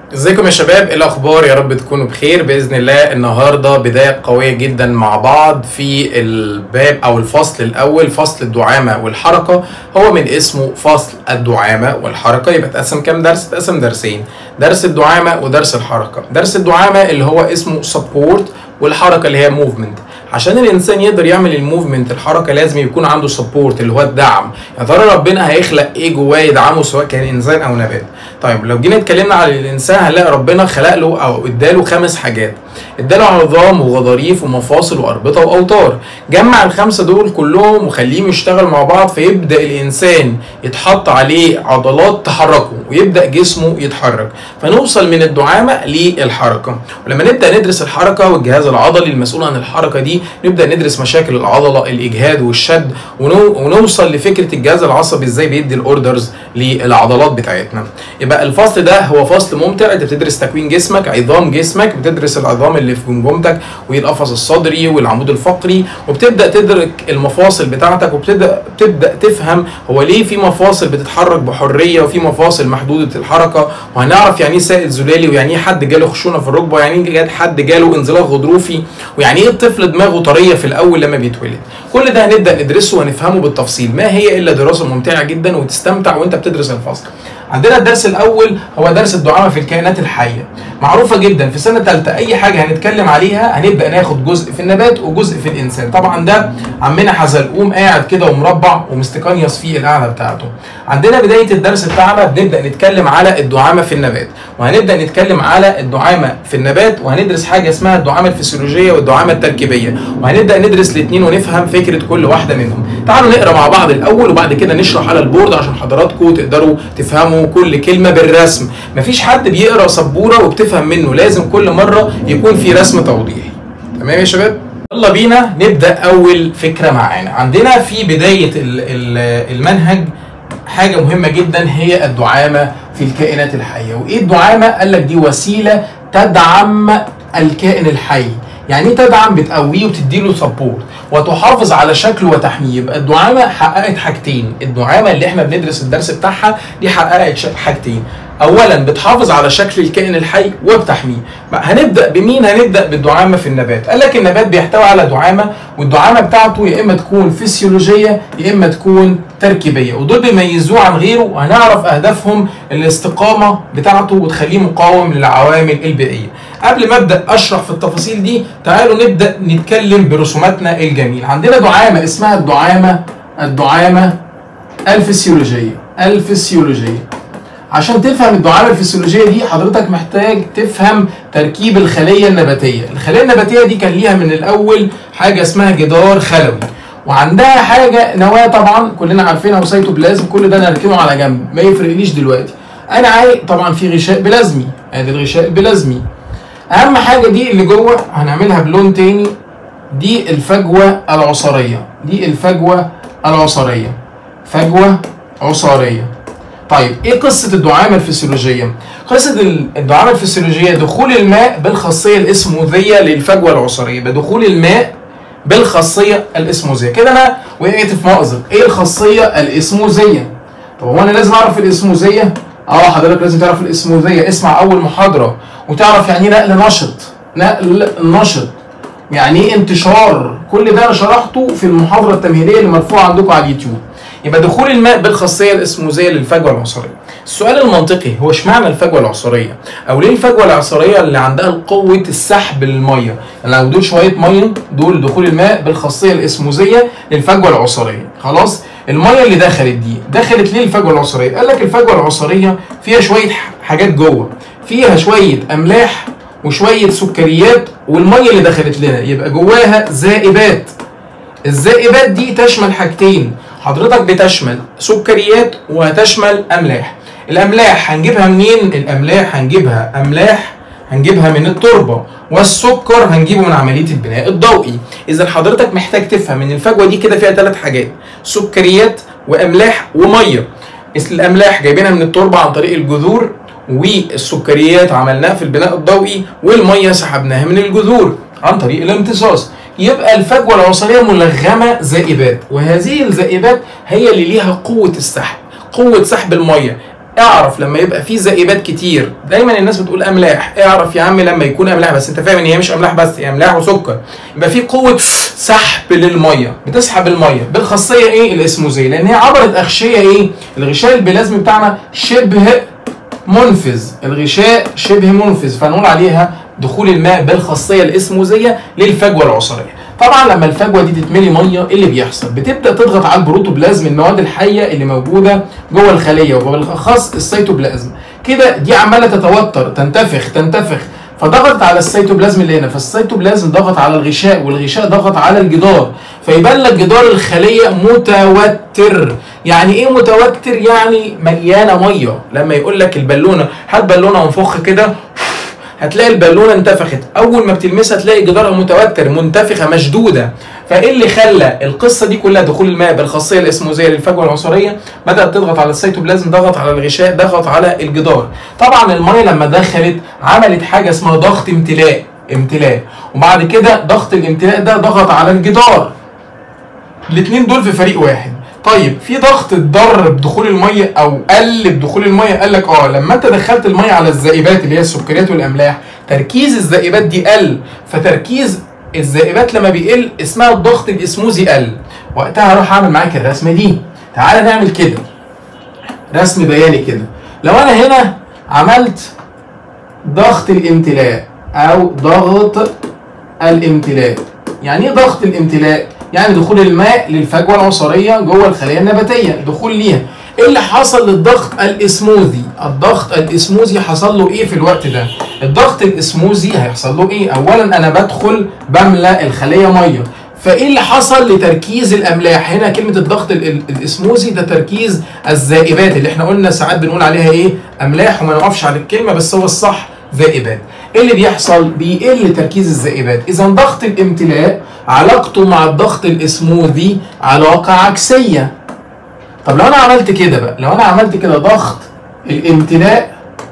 ازيكم يا شباب؟ ايه الاخبار؟ يا رب تكونوا بخير باذن الله. النهارده بدايه قويه جدا مع بعض في الباب او الفصل الاول، فصل الدعامه والحركه. هو من اسمه فصل الدعامه والحركه، يبقى اتقسم كام درس؟ اتقسم درسين، درس الدعامه ودرس الحركه. درس الدعامه اللي هو اسمه سبورت، والحركه اللي هي موفمنت. عشان الانسان يقدر يعمل الموفمنت الحركه لازم يكون عنده سبورت اللي هو الدعم. يا ترى ربنا هيخلق ايه جواه يدعمه سواء كان انسان او نبات؟ طيب لو جينا اتكلمنا على الانسان هنلاقي ربنا خلق له او اداله 5 حاجات. اداله عظام وغضاريف ومفاصل واربطه واوتار. جمع ال5 دول كلهم وخليهم يشتغلوا مع بعض، فيبدا الانسان يتحط عليه عضلات تحركه ويبدا جسمه يتحرك، فنوصل من الدعامه للحركه. ولما نبدا ندرس الحركه والجهاز العضلي المسؤول عن الحركه دي، نبدا ندرس مشاكل العضله، الاجهاد والشد، ونوصل لفكره الجهاز العصبي ازاي بيدي الاوردرز للعضلات بتاعتنا. يبقى الفصل ده هو فصل ممتع. انت بتدرس تكوين جسمك، عظام جسمك، بتدرس العظام اللي في جمجمتك والقفص الصدري والعمود الفقري، وبتبدا تدرك المفاصل بتاعتك، وبتبدا تفهم هو ليه في مفاصل بتتحرك بحريه وفي مفاصل محدوده الحركه، وهنعرف يعني ايه سائل زلالي، ويعني ايه حد جاله خشونه في الركبه، ويعني ايه حد جاله انزلاق غضروفي، ويعني ايه الطفل دماغه طريه في الاول لما بيتولد. كل ده هنبدا ندرسه ونفهمه بالتفصيل. ما هي الا دراسه ممتعه جدا وتستمتع وانت بتدرس الفصل. عندنا الدرس الاول هو درس الدعامه في الكائنات الحيه، معروفه جدا في سنه ثالثه. اي حاجه هنتكلم عليها هنبدا ناخد جزء في النبات وجزء في الانسان. طبعا ده عمنا حزلقوم قاعد كده ومربع ومستقنيص في القعده بتاعته. عندنا بدايه الدرس بتاعنا بنبدا نتكلم على الدعامه في النبات، وهنبدا نتكلم على الدعامه في النبات، وهندرس حاجه اسمها الدعامه الفسيولوجيه والدعامه التركيبيه، وهنبدا ندرس الاثنين ونفهم فكره كل واحده منهم. تعالوا نقرا مع بعض الاول وبعد كده نشرح على البورد عشان حضراتكم تقدروا تفهموا كل كلمه بالرسم. مفيش حد بيقرا سبوره وبتفهم منه، لازم كل مره يكون في رسم توضيحي. تمام يا شباب؟ يلا بينا نبدا. اول فكره معانا عندنا في بدايه المنهج حاجه مهمه جدا، هي الدعامه في الكائنات الحيه. وايه الدعامه؟ قال لك دي وسيله تدعم الكائن الحي. يعني ايه تدعم؟ بتقويه وتديله سبورت وتحافظ على شكله وتحميه. يبقى الدعامه حققت حاجتين. الدعامه اللي احنا بندرس الدرس بتاعها دي حققت حاجتين. اولا بتحافظ على شكل الكائن الحي وبتحميه. هنبدا بمين؟ هنبدا بالدعامه في النبات. قال لك النبات بيحتوي على دعامه، والدعامه بتاعته يا اما تكون فسيولوجيه يا اما تكون تركيبيه، ودول بيميزوه عن غيره. وهنعرف اهدافهم الاستقامه بتاعته وتخليه مقاوم للعوامل البيئيه. قبل ما ابدا اشرح في التفاصيل دي، تعالوا نبدا نتكلم برسوماتنا الجميله. عندنا دعامه اسمها الدعامه الفسيولوجيه. عشان تفهم الدعامه الفسيولوجيه دي حضرتك محتاج تفهم تركيب الخليه النباتيه. الخليه النباتيه دي كان ليها من الاول حاجه اسمها جدار خلوي، وعندها حاجه نواه طبعا كلنا عارفينها، وسيتوبلازم. كل ده نركنه على جنب ما يفرقليش دلوقتي. انا عايز طبعا في غشاء بلازمي، ادي الغشاء البلازمي. اهم حاجه دي اللي جوه هنعملها بلون تاني، دي الفجوه العصاريه. فجوه عصاريه. طيب ايه قصه الدعامه الفسيولوجيه؟ قصه الدعامه الفسيولوجيه دخول الماء بالخاصيه الاسموزيه للفجوه العصاريه، بدخول الماء بالخاصيه الاسموزيه. كده انا وقعت في مأزق. ايه الخاصيه الاسموزيه؟ طب هو انا لازم اعرف الاسموزيه؟ حضرتك لازم تعرف الاسموزيه. اسمع اول محاضره وتعرف يعني ايه نقل نشط، يعني ايه انتشار. كل ده انا شرحته في المحاضره التمهيديه اللي مرفوعه عندكم على اليوتيوب. يبقى دخول الماء بالخاصيه الاسموزيه للفجوه العصاريه. السؤال المنطقي هو اشمعنى الفجوه العصاريه؟ او ليه الفجوه العصاريه اللي عندها قوه السحب للميه؟ يعني لو دول شويه ميه، دول دخول الماء بالخاصيه الاسموزيه للفجوه العصاريه. خلاص؟ الميه اللي دخلت ليه الفجوه العصاريه؟ قال لك الفجوه العصاريه فيها شويه حاجات جوه، فيها شويه املاح وشويه سكريات، والميه اللي دخلت لنا يبقى جواها زائبات. الزائبات دي تشمل حاجتين حضرتك، بتشمل سكريات وهتشمل املاح. الاملاح هنجيبها منين؟ الاملاح هنجيبها من التربه، والسكر هنجيبه من عمليه البناء الضوئي. اذا حضرتك محتاج تفهم ان الفجوه دي كده فيها 3 حاجات، سكريات واملاح وميه. الاملاح جايبينها من التربه عن طريق الجذور، والسكريات عملناها في البناء الضوئي، والميه سحبناها من الجذور عن طريق الامتصاص. يبقى الفجوه العصاريه ملغمه زائبات، وهذه الزائبات هي اللي ليها قوه السحب، قوه سحب الميه. اعرف لما يبقى في ذائبات كتير، دايما الناس بتقول املاح، اعرف يا عم لما يكون املاح بس انت فاهم ان هي مش املاح بس، هي املاح وسكر، يبقى في قوه سحب للميه، بتسحب الميه بالخاصيه ايه؟ الاسموزيه، لان هي عبرت اغشيه ايه؟ الغشاء البلازمي بتاعنا شبه منفذ، الغشاء شبه منفذ، فنقول عليها دخول الماء بالخاصيه الاسموزيه للفجوه العصاريه. طبعا لما الفجوه دي تتملي ميه ايه اللي بيحصل؟ بتبدا تضغط على البروتوبلازم، المواد الحيه اللي موجوده جوه الخليه وبالاخص السيتوبلازم، كده دي عماله تتوتر تنتفخ فضغطت على السيتوبلازم اللي هنا، فالسيتوبلازم ضغط على الغشاء والغشاء ضغط على الجدار، فيبان لك جدار الخليه متوتر. يعني ايه متوتر؟ يعني مليانه ميه. لما يقول لك البالونه، هات بالونه وانفخ كده، هتلاقي البالونه انتفخت، اول ما بتلمسها تلاقي جدارها متوتر، منتفخه، مشدوده. فايه اللي خلى القصه دي كلها؟ دخول الماء بالخاصيه الاسموزيه للفجوه العصاريه، بدات تضغط على السيتوبلازم، ضغط على الغشاء، ضغط على الجدار. طبعا الميه لما دخلت عملت حاجه اسمها ضغط امتلاء، وبعد كده ضغط الامتلاء ده ضغط على الجدار. الاثنين دول في فريق واحد. طيب في ضغط اتضر بدخول الميه او قل بدخول الميه؟ قال لك لما انت دخلت الميه على الذائبات اللي هي السكريات والاملاح، تركيز الذائبات دي قل، فتركيز الذائبات لما بيقل اسمها الضغط الاسموزي قل. وقتها هروح اعمل معاك الرسمه دي. تعالى نعمل كده رسم بياني كده. لو انا هنا عملت ضغط الامتلاء او ضغط الامتلاء، يعني ايه ضغط الامتلاء؟ يعني دخول الماء للفجوه العصاريه جوه الخليه النباتيه، دخول ليها. ايه اللي حصل للضغط الاسموزي؟ الضغط الاسموزي حصل له ايه في الوقت ده؟ الضغط الاسموزي هيحصل له ايه؟ اولا انا بدخل بملى الخليه ميه، فايه اللي حصل لتركيز الاملاح؟ هنا كلمه الضغط الاسموزي ده تركيز الذائبات اللي احنا قلنا ساعات بنقول عليها ايه؟ املاح، وما نقفش على الكلمه بس هو الصح ذائبات. ايه اللي بيحصل؟ بيقل تركيز الذائبات. اذا ضغط الامتلاء علاقته مع الضغط الاسموزي علاقه عكسيه. طب لو انا عملت كده بقى، لو انا عملت كده ضغط الامتلاء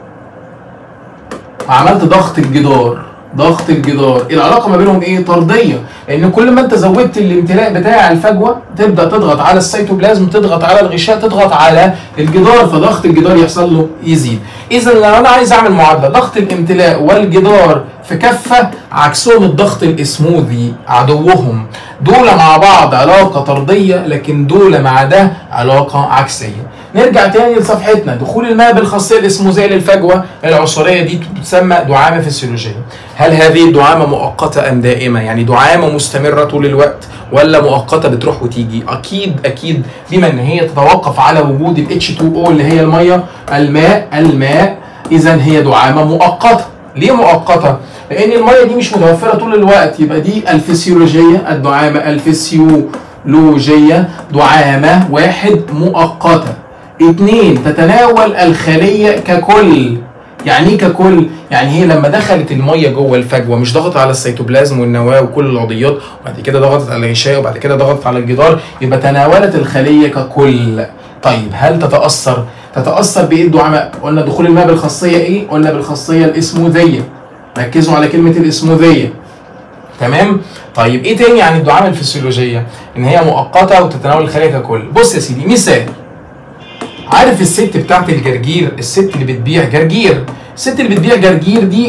وعملت ضغط الجدار، العلاقه ما بينهم ايه؟ طرديه، لان كل ما انت زودت الامتلاء بتاع الفجوه تبدا تضغط على السيتوبلازم، تضغط على الغشاء، تضغط على الجدار، فضغط الجدار يحصل له يزيد. اذا لو انا عايز اعمل معادله، ضغط الامتلاء والجدار في كفه عكسهم الضغط الاسموزي عدوهم، دول مع بعض علاقه طرديه، لكن دول مع ده علاقه عكسيه. نرجع تاني لصفحتنا. دخول الماء بالخاصيه الاسموزيه للفجوه العصاريه دي تسمى دعامه فسيولوجيه. هل هذه الدعامه مؤقته ام دائمه؟ يعني دعامه مستمره طول الوقت ولا مؤقته بتروح وتيجي؟ اكيد بما ان هي تتوقف على وجود ال H2O اللي هي الميه، الماء، اذا هي دعامه مؤقته. ليه مؤقته؟ لان الميه دي مش متوفره طول الوقت، يبقى دي الفسيولوجيه، الدعامه الفسيولوجيه دعامه واحد مؤقته. 2 تتناول الخليه ككل. يعني ايه ككل؟ يعني هي لما دخلت الميه جوه الفجوه مش ضغطت على السيتوبلازم والنواه وكل العضيات، وبعد كده ضغطت على الغشاء، وبعد كده ضغطت على الجدار، يبقى تناولت الخليه ككل. طيب هل تتاثر بايه الدعامه؟ قلنا دخول الماء بالخاصيه ايه؟ قلنا بالخاصيه الاسموزيه. ركزوا على كلمه الاسموزيه. تمام؟ طيب ايه تاني عن الدعامه الفسيولوجيه؟ ان هي مؤقته وتتناول الخليه ككل. بص يا سيدي مثال. عارف الست بتاعت الجرجير، الست اللي بتبيع جرجير، الست اللي بتبيع جرجير دي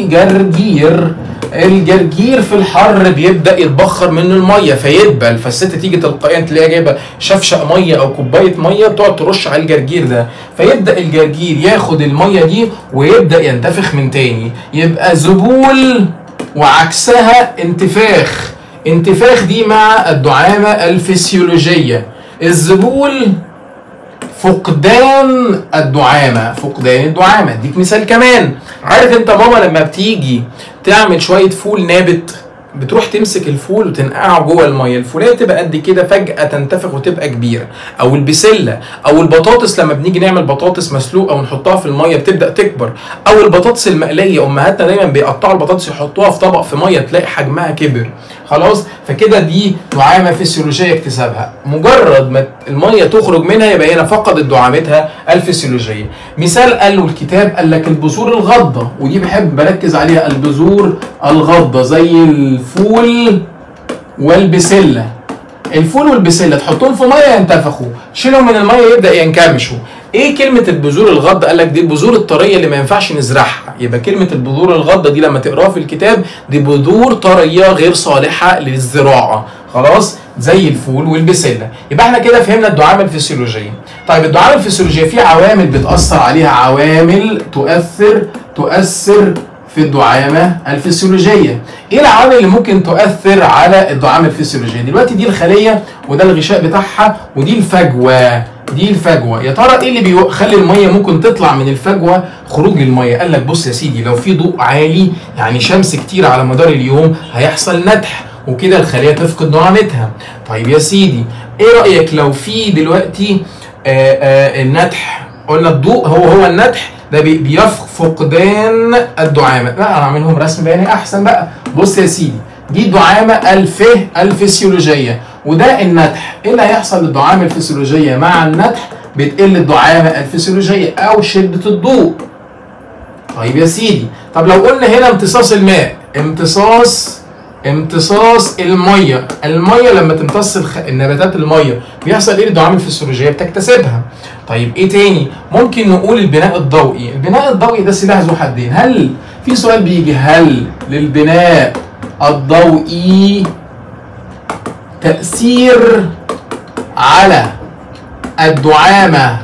الجرجير في الحر بيبدا يتبخر منه الميه فيدبل، فالست تيجي تلقائيا تلاقيها جايبه شفشق ميه او كوبايه ميه بتقعد ترش على الجرجير ده، فيبدا الجرجير ياخد الميه دي ويبدا ينتفخ من تاني، يبقى ذبول وعكسها انتفاخ دي مع الدعامه الفسيولوجيه. الذبول فقدان الدعامه. اديك مثال كمان. عارف انت ماما لما بتيجي تعمل شويه فول نابت بتروح تمسك الفول وتنقعه جوه الميه، الفوليه تبقى قد كده فجاه تنتفخ وتبقى كبيره، او البسله او البطاطس لما بنيجي نعمل بطاطس مسلوقه ونحطها في الميه بتبدا تكبر، او البطاطس المقليه امهاتنا دايما بيقطعوا البطاطس يحطوها في طبق في ميه تلاقي حجمها كبر. خلاص، فكده دي دعامه فسيولوجيه اكتسابها، مجرد ما الميه تخرج منها يبقى هنا فقدت دعامتها الفسيولوجيه. مثال قاله الكتاب، قال لك البذور الغضه، ودي بحب بركز عليها، البذور الغضه زي الفول والبسله. الفول والبسله تحطهم في ميه ينتفخوا، شيلهم من الميه يبدا ينكمشوا. ايه كلمه البذور الغضه؟ قال لك دي البذور الطريه اللي ما ينفعش نزرعها. يبقى كلمه البذور الغضه دي لما تقراها في الكتاب دي بذور طريه غير صالحه للزراعه، خلاص، زي الفول والبسله. يبقى احنا كده فهمنا الدعامه الفسيولوجيه. طيب الدعامه الفسيولوجيه في عوامل بتاثر عليها، عوامل تؤثر في الدعامه الفسيولوجيه. ايه العوامل اللي ممكن تؤثر على الدعامه الفسيولوجيه؟ دلوقتي دي الخليه وده الغشاء بتاعها ودي الفجوه، دي الفجوه. يا ترى ايه اللي بيخلي الميه ممكن تطلع من الفجوه؟ خروج الميه. قال لك بص يا سيدي، لو في ضوء عالي يعني شمس كتير على مدار اليوم هيحصل نتح وكده الخليه تفقد نعومتها. طيب يا سيدي ايه رايك لو في دلوقتي النتح؟ قلنا الضوء هو النتح ده فقدان الدعامه. لا انا اعملهم رسم بياني احسن بقى. بص يا سيدي، دي الدعامه الفسيولوجيه وده النتح. ايه اللي هيحصل للدعامه الفسيولوجيه مع النتح؟ بتقل الدعامه الفسيولوجيه او شده الضوء. طيب يا سيدي، طب لو قلنا هنا امتصاص الماء، امتصاص الميه لما تمتص النباتات الميه بيحصل ايه للدعامه الفسيولوجيه؟ بتكتسبها. طيب ايه تاني؟ ممكن نقول البناء الضوئي. البناء الضوئي ده سلاح ذو حدين. هل في سؤال بيجي، هل للبناء الضوئي تأثير على الدعامة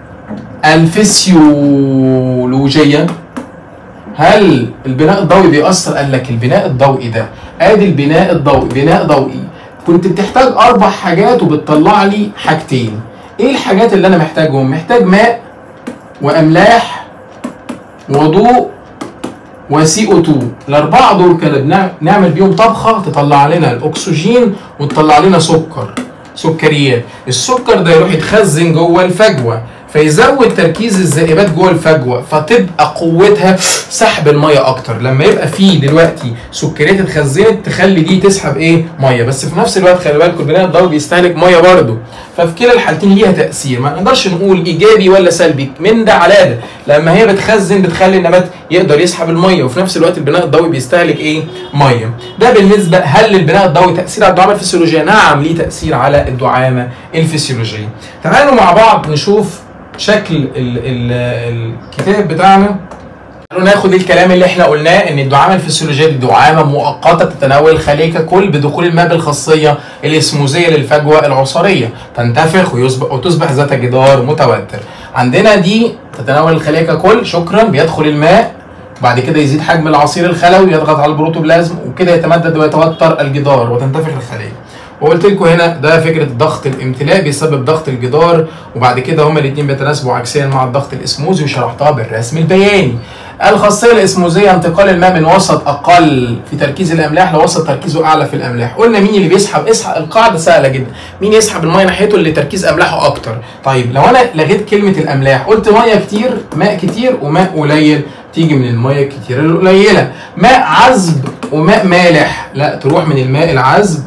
الفسيولوجية؟ هل البناء الضوئي بيأثر؟ قال لك البناء الضوئي ده، ادي البناء الضوئي، بناء ضوئي كنت بتحتاج 4 حاجات وبتطلع لي حاجتين. ايه الحاجات اللي انا محتاجهم؟ محتاج ماء واملاح وضوء وCO2. الاربعه دول كده نعمل بيهم طبخه تطلع لنا الاكسجين وتطلع لنا سكريات. السكر ده يروح يتخزن جوه الفجوه فيزود تركيز الذائبات جوه الفجوه فتبقى قوتها سحب الميه اكتر. لما يبقى فيه دلوقتي سكريات اتخزنت تخلي دي تسحب ايه؟ ميه. بس في نفس الوقت خلي بالكم البناء الضوئي بيستهلك ميه برضه. ففي كلا الحالتين ليها تاثير، ما نقدرش نقول ايجابي ولا سلبي، من ده على ده. لما هي بتخزن بتخلي النبات يقدر يسحب الميه وفي نفس الوقت البناء الضوئي بيستهلك ايه؟ ميه. ده بالنسبه هل البناء الضوئي تاثير على الدعامه الفسيولوجيه؟ نعم ليه تاثير على الدعامه الفسيولوجيه. تعالوا مع بعض نشوف شكل الكتاب بتاعنا. ناخد الكلام اللي احنا قلناه ان الدعامه الفسيولوجيه دي دعامه مؤقته تتناول الخليه ككل بدخول الماء بالخاصيه الاسموزيه للفجوه العصاريه، تنتفخ وتصبح ذات جدار متوتر. عندنا دي تتناول الخليه ككل، شكرا، بيدخل الماء بعد كده يزيد حجم العصير الخلوي يضغط على البروتوبلازم وكده يتمدد ويتوتر الجدار وتنتفخ الخليه. وقلت لكم هنا ده فكره ضغط الامتلاء بيسبب ضغط الجدار، وبعد كده هما الاثنين بيتناسبوا عكسيا مع الضغط الاسموزي وشرحتها بالرسم البياني. الخاصيه الاسموزيه انتقال الماء من وسط اقل في تركيز الاملاح لوسط تركيزه اعلى في الاملاح. قلنا مين اللي بيسحب؟ القاعده سهله جدا، مين يسحب الميه ناحيته؟ اللي تركيز املاحه اكتر. طيب لو انا لغيت كلمه الاملاح قلت ميه كتير، ماء كتير وماء قليل، تيجي من الميه الكتير القليله. ماء عذب وماء مالح، لا تروح من الماء العذب،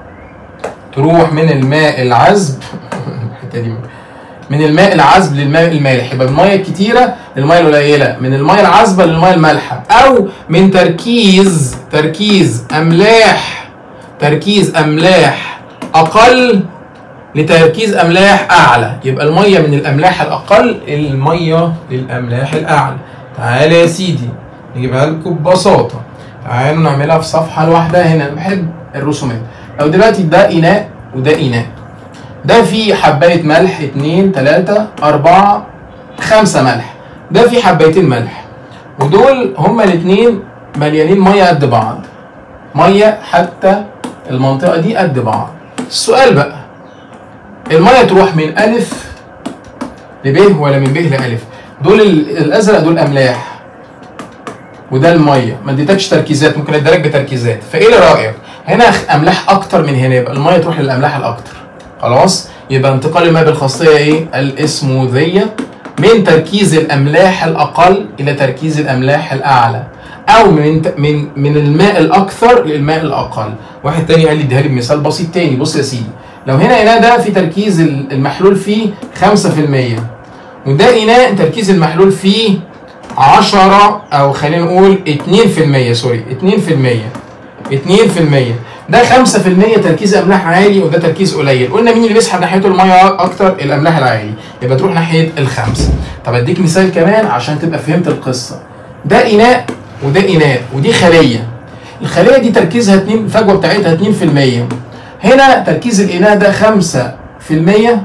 الحته دي من الماء العذب للماء المالح. يبقى من الميه الكتيره للميه القليله، من الميه العذبه للميه المالحه، او من تركيز املاح اقل لتركيز املاح اعلى. يبقى الميه من الاملاح الاقل الميه للاملاح الاعلى. تعالى يا سيدي نجيبها لكم ببساطه، تعالوا نعملها في صفحه لوحدها. هنا بحب الرسومات. لو دلوقتي ده اناء وده اناء، ده فيه حبايه ملح 2 3 4 5 ملح، ده فيه حبايتين ملح، ودول هما الاثنين مليانين ميه قد بعض، ميه حتى المنطقه دي قد بعض. السؤال بقى، الميه تروح من الف لب ولا من ب لالف؟ دول الازرق دول املاح وده الميه، ما اديتكش تركيزات، ممكن اديلك بتركيزات. فايه اللي رايك؟ هنا املاح اكتر من هنا، يبقى الميه تروح للاملاح الاكتر. خلاص، يبقى انتقال الماء بالخاصيه ايه؟ الاسموذيه، من تركيز الاملاح الاقل الى تركيز الاملاح الاعلى، او من الماء الاكثر للماء الاقل. واحد تاني قال لي اديها لي بمثال بسيط تاني. بص يا سيدي، لو هنا اناء ده في تركيز المحلول فيه 5%، وده اناء تركيز المحلول فيه 10 او خلينا نقول 2%، سوري 2%. 2%. ده 5% تركيز املاح عالي وده تركيز قليل. قلنا مين اللي بيسحب ناحيته الميه اكتر؟ الاملاح العالي، يبقى تروح ناحيه الخمسه. طب اديك مثال كمان عشان تبقى فهمت القصه. ده اناء وده اناء ودي خليه. الخليه دي تركيزها الفجوه بتاعتها 2%. هنا تركيز الاناء ده 5%.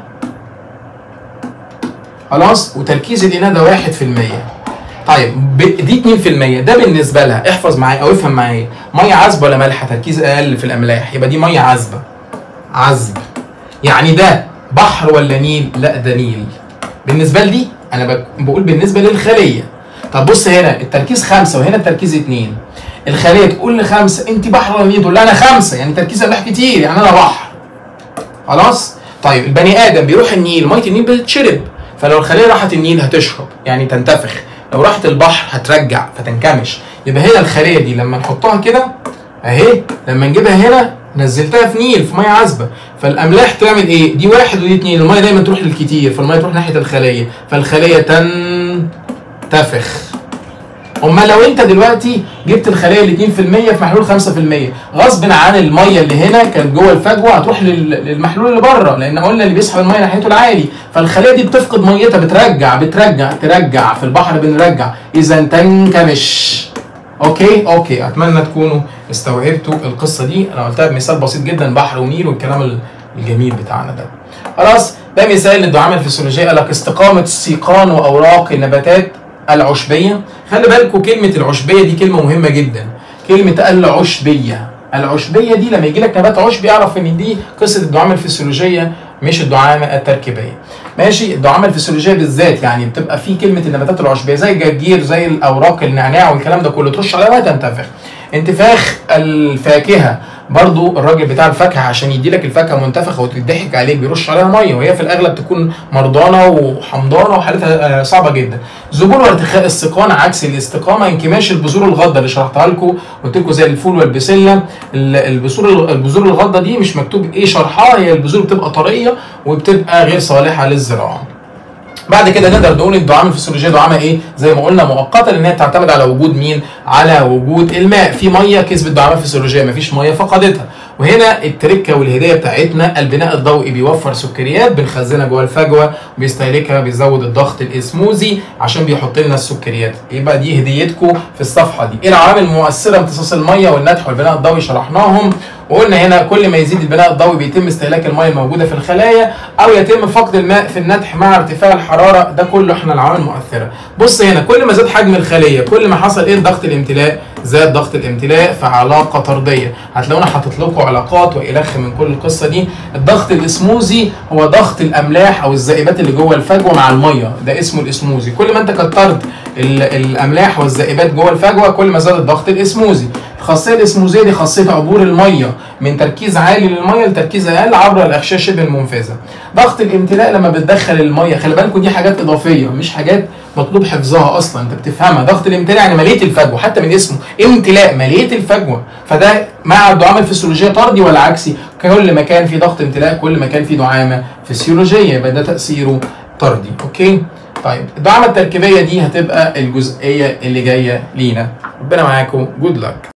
خلاص؟ وتركيز الاناء ده 1%. طيب دي 2%. ده بالنسبه لها احفظ معايا او افهم معايا، ميه عذبه ولا مالحه؟ تركيز اقل في الاملاح، يبقى دي ميه عذبه. عذب يعني ده بحر ولا نيل؟ لا ده نيل. بالنسبه لي انا بقول بالنسبه للخليه. طب بص هنا التركيز 5 وهنا التركيز 2. الخليه تقول لي 5 انت بحر ولا نيل؟ تقول لها انا 5 يعني تركيز املاح كتير يعني انا بحر. خلاص؟ طيب البني ادم بيروح النيل، ميه النيل بتتشرب، فلو الخليه راحت النيل هتشرب يعني تنتفخ، لو راحت البحر هترجع فتنكمش. يبقى هنا الخليه دي لما نحطها كده اهي، لما نجيبها هنا نزلتها في نيل في ميه عذبه، فالاملاح تعمل ايه؟ دي 1 ودي 2، الميه دايما تروح للكتير فالميه تروح ناحيه الخليه، فالخليه تنتفخ. امال لو انت دلوقتي جبت الخليه ال 2% في محلول 5%، غصب عن الميه اللي هنا كانت جوه الفجوه هتروح للمحلول اللي بره، لان قلنا اللي بيسحب الميه ناحيته العالي، فالخليه دي بتفقد ميتها، ترجع في البحر بنرجع، اذا تنكمش. اوكي اتمنى تكونوا استوعبتوا القصه دي. انا قلتها بمثال بسيط جدا، بحر ونيل والكلام الجميل بتاعنا ده. خلاص؟ ده مثال للدعامه الفسيولوجيه. قال لك استقامه السيقان واوراق النباتات العشبيه. خلي بالكم كلمه العشبيه دي كلمه مهمه جدا. كلمه العشبيه دي لما يجي لك نبات عشبي اعرف ان دي قصه الدعامه الفسيولوجيه مش الدعامه التركيبيه. ماشي؟ الدعامه الفسيولوجيه بالذات يعني بتبقى في كلمه النباتات العشبيه زي الجرجير زي الاوراق النعناع والكلام ده كله، ترش عليها تنتفخ. انتفاخ الفاكهه برضو الراجل بتاع الفاكهه عشان يدي لك الفاكهه منتفخه وتضحك عليك بيرش عليها ميه وهي في الاغلب تكون مرضانه وحمضانه وحالتها صعبه جدا. ذبول وارتخاء السيقان عكس الاستقامه. انكماش البذور الغضه اللي شرحتها لكم، قلت لكم زي الفول والبسله. البذور الغضه دي مش مكتوب ايه شرحها، هي البذور بتبقى طريه وبتبقى غير صالحه للزراعه. بعد كده نقدر نقول الدعامه الفسيولوجيه دعامه ايه؟ زي ما قلنا مؤقته، لان هي بتعتمد على وجود مين؟ على وجود الماء. في ميه كسبت دعامه فسيولوجيه، مفيش ميه فقدتها. وهنا التركه والهديه بتاعتنا، البناء الضوئي بيوفر سكريات بنخزنها جوه الفجوه وبيستهلكها، بيزود الضغط الاسموزي عشان بيحط لنا السكريات. يبقى دي هديتكم في الصفحه دي. ايه العوامل المؤثره؟ امتصاص الميه والنتح والبناء الضوئي شرحناهم، وقلنا هنا كل ما يزيد البناء الضوئي بيتم استهلاك الميه الموجوده في الخلايا او يتم فقد الماء في النتح مع ارتفاع الحراره. ده كله احنا العوامل المؤثره. بص هنا كل ما زاد حجم الخليه كل ما حصل ايه؟ ضغط الامتلاء. زاد ضغط الامتلاء في علاقه طرديه. هتلاقونا حاطط لكم علاقات والخ من كل القصه دي. الضغط الاسموزي هو ضغط الاملاح او الذائبات اللي جوه الفجوه مع الميه، ده اسمه الاسموزي. كل ما انت كترت الاملاح والذائبات جوه الفجوه كل ما زاد الضغط الاسموزي. الخاصيه الاسموزيه دي خاصيه عبور الميه من تركيز عالي للميه لتركيز اقل عبر الاغشيه شبه المنفذه. ضغط الامتلاء لما بتدخل الميه، خلي بالكم دي حاجات اضافيه مش حاجات مطلوب حفظها اصلا، انت بتفهمها. ضغط الامتلاء يعني مليت الفجوه، حتى من اسمه امتلاء، مليت الفجوه. فده مع الدعامه الفسيولوجيه طردي ولا عكسي؟ كل ما كان في ضغط امتلاء كل ما كان في دعامه فسيولوجيه، يبقى ده تاثيره طردي. اوكي؟ طيب الدعامه التركيبيه دي هتبقى الجزئيه اللي جايه لينا. ربنا معاكم، جود لك.